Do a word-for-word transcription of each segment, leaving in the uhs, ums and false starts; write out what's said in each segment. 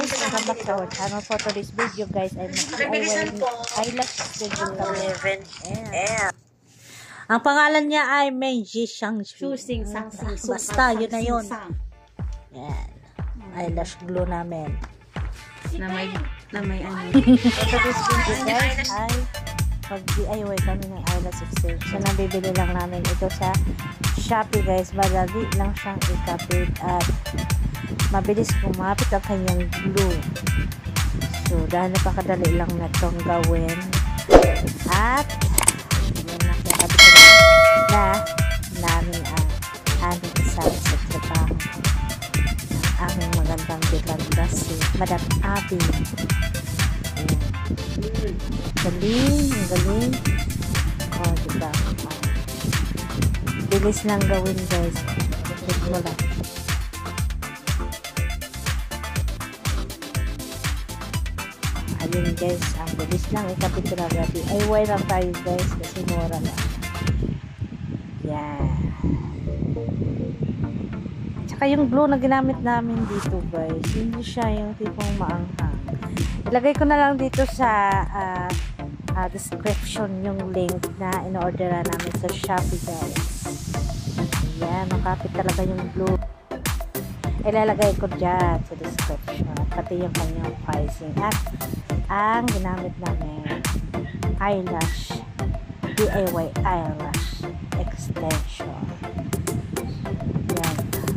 guys, welcome back to our channel. For today's video guys, ay mag-D I Y eyelash extension kami. Ayan. Ang pangalan niya ay Menji Shangxu. Basta, yun na yun. Ayan. Eyelash glue namin. Na may, na may ano. For today's video guys, ay mag-D I Y kami ng eyelash extension. Nabibili lang namin ito sa Shopee guys. Madali lang siyang ikapit at mabilis kumapit ang kanyang glue. So, dahil napakadali lang na itong gawin. At, yun na, kakabit na na namin ang aming isang sa trabaho. Ang aming magandang biganda si Madam Abby. Ayan. Galing, galing. O, oh, diba? Bilis lang gawin guys. Bilis mo lang. Ayun guys, ang bilis lang ikapit talaga. D I Y lang tayo guys kasi mura lang. Yan. Tsaka yung glue na ginamit namin dito guys, hindi siya yung tipong maanghang. Ilagay ko na lang dito sa uh, uh, description yung link na in-orderan namin sa Shopee guys. Yan, makapit talaga yung glue. Ilalagay ko dyan sa description pati yung kanyang pricing at ang ginamit namin eyelash D I Y eyelash extension. Yan.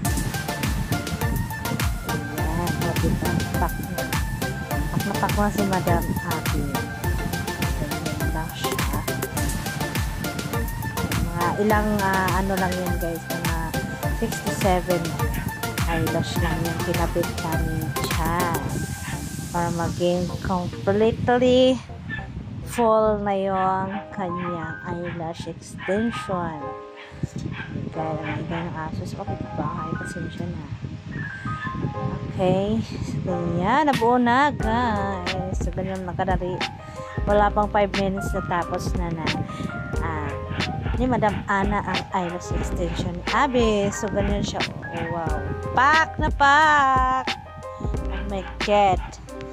Yan. O diba? Pak na. Pak na pak na si Madam Abby. Ganyan lang siya. Mga ilang uh, ano lang yun guys. Mga sixty-seven eyelash lang yung kinabit namin dyan. Para maging completely full na yung kanyang eyelash extension. Kaya lang ibang ng asos. Okay pa ay pasensya na. Okay. So, ganyan. Nabuo na guys. So, ganyan nakadali. Wala pang five minutes na tapos na na ah, ni Madam Ana ang eyelash extension ni Abby. So, ganyan siya. Oh, wow. Pak na pak! Oh my God.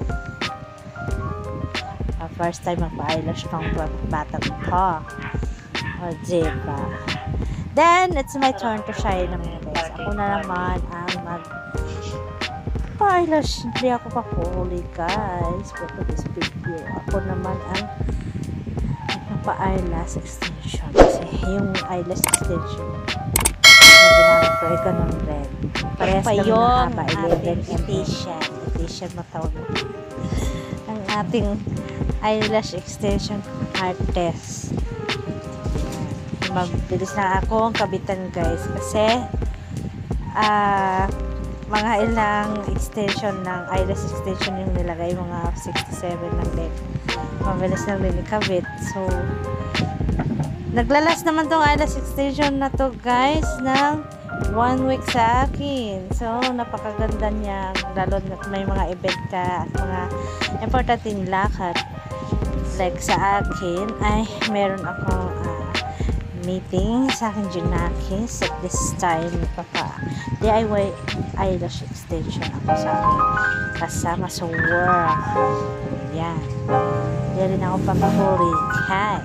First time magpa-eyelash ng batang ko. O, diba? Then, it's my turn to shine naman guys. Ako na naman ang mag-eyelash. Hindi ako pakuli guys. For this video. Ako naman ang magpa-eyelash extension. Kasi yung eyelash extension na ginamit ko ay ganun rin. Parehas lang na haba. eleven edition. Edition na tawag. Ang ating eyelash extension artist. Magbilis na ako ang kabitan guys kasi uh, mga ilang extension ng eyelash extension yung nilagay, mga sixty-seven lang din. Mabilis lang din ikabit. So naglalas naman tong eyelash extension na to guys ng one week sa akin. So napakaganda niya, lalo na may mga event ka at mga importanteng lakad. Like sa akin ay meron akong uh, meeting sa akin Junakis at this time papa D I Y eyelash extension ako sa akin kasama sa work. Yan. Yan rin ako papahuli. Hi.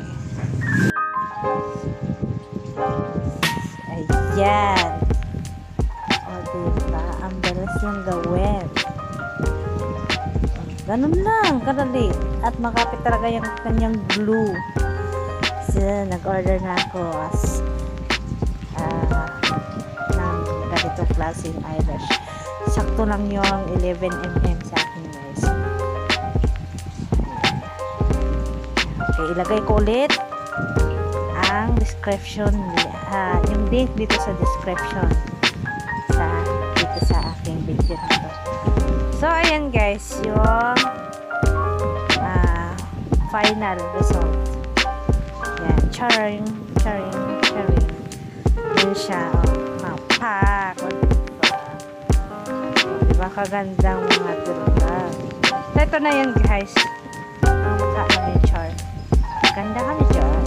Ayan. O diba? Ang balas yung gawin. Ganun lang, kadali. At makapit talaga yung kanyang glue. So, nag-order na ako as uh, ng ganitong klaseng eyelash. Sakto lang yung eleven millimeters sa akin guys. Okay, ilagay ko ulit ang description, uh, yung link dito sa description sa dito sa aking video nito. So, ayan guys, yung uh, final result. Yan, charing, charing, charing. Yan siya, oh, mapak. O, diba? O, diba, kagandang mga tulad. So, ito na yan guys. Ang mukha namin char. Ganda kami dyan.